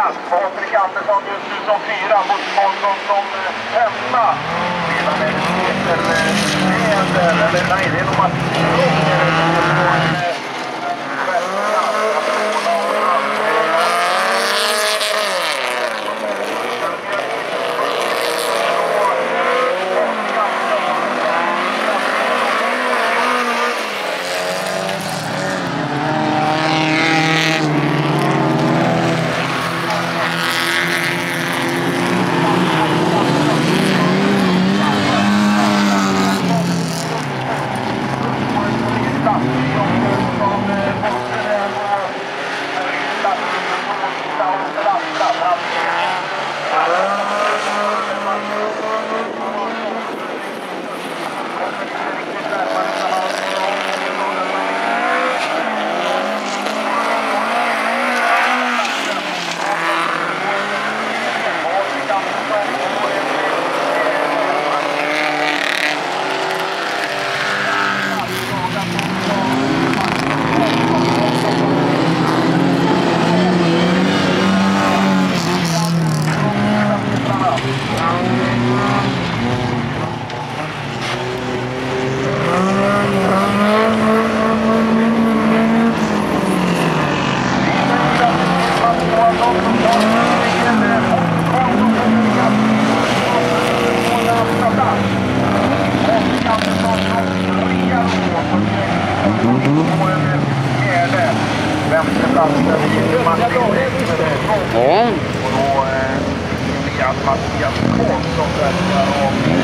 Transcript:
plats. Patrik Andersson just nu som 4, Bosse Karlsson som 5. Sedan är det Peter Leder, eller nej, det är nog Martin Roger. Mattias Karlsson där.